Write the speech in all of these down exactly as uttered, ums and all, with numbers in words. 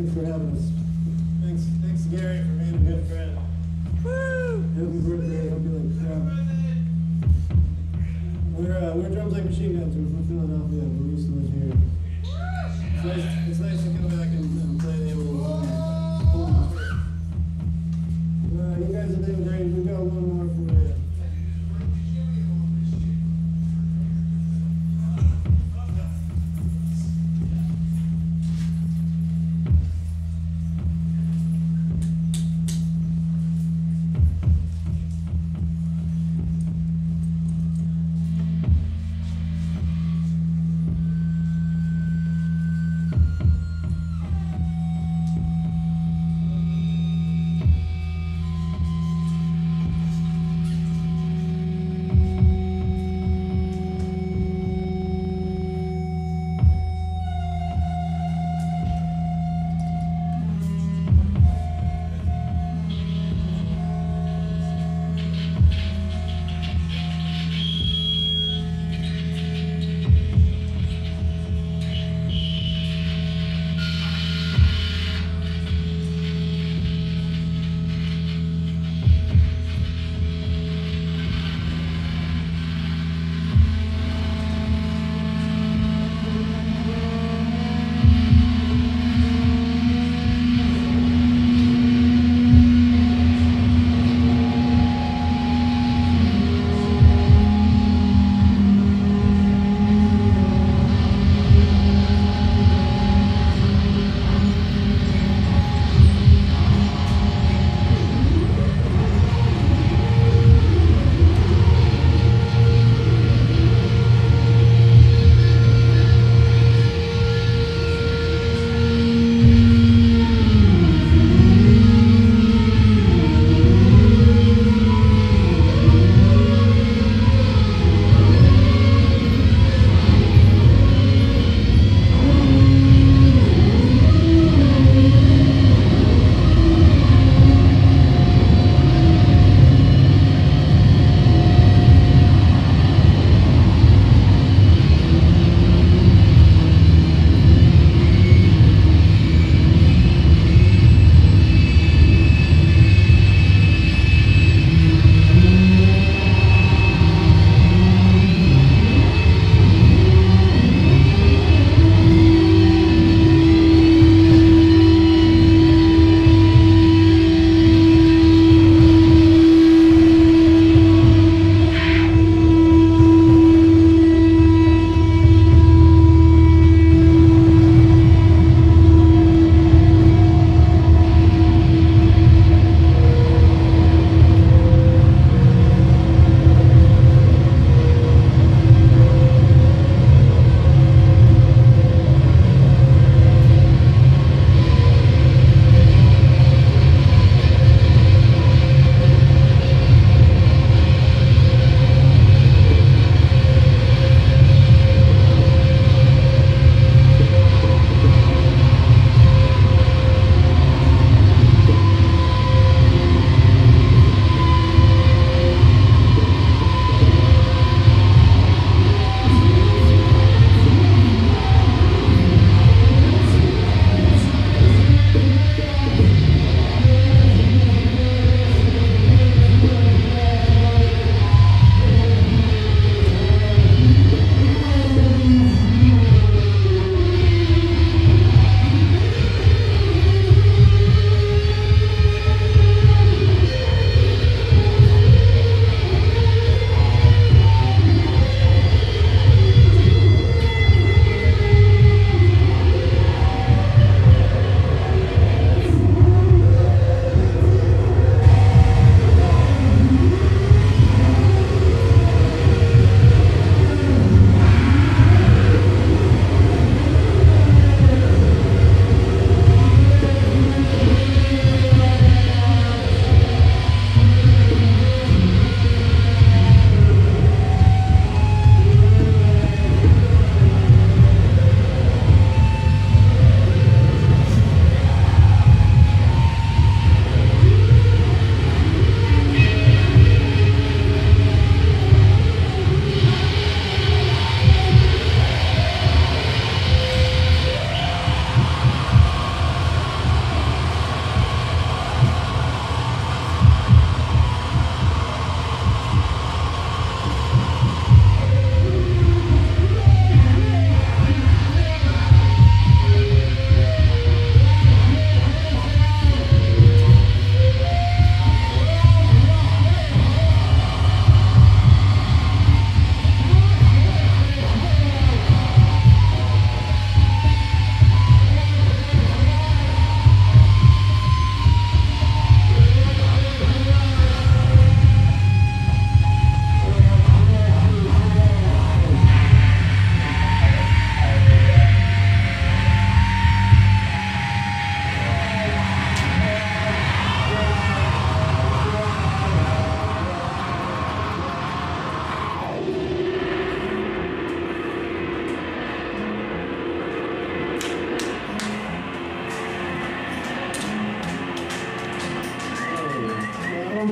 thanks for having us. Thanks, thanks Gary for being a good friend. Woo! Happy birthday, I hope you like crap. We're, uh, we're Drums Like Machine Guns, we're from Philadelphia, we used to live here. It's nice, it's nice to come back and, and play the old home. home. Uh, you guys have been great, we've got one more for you.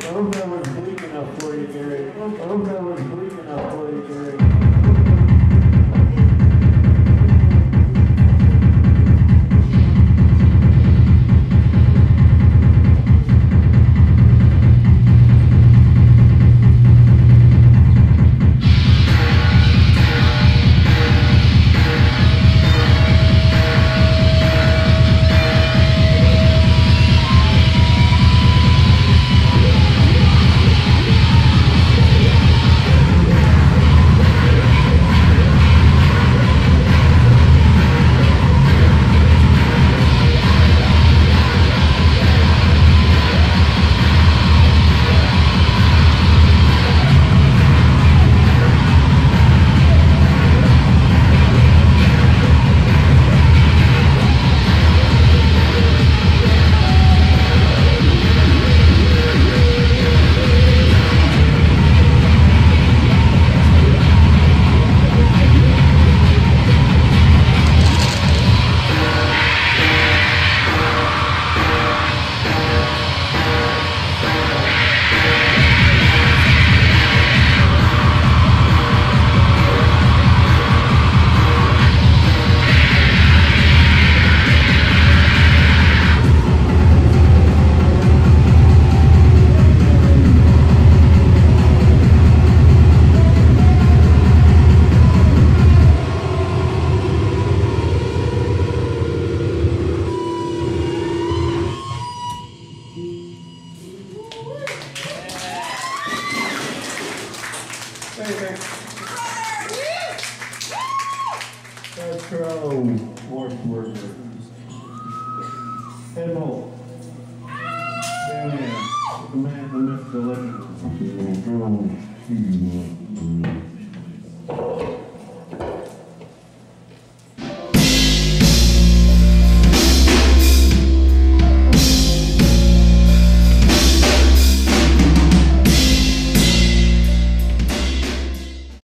hope that was bleak enough for you, Gary. I hope that was bleak enough for you, Gary. Crow, horse worker. Head Bolt. Damn, the man, the myth, the legend.